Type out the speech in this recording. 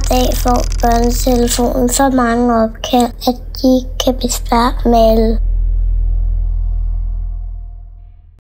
dag får børnetelefonen så mange opkald, at de kan besvare dem alle.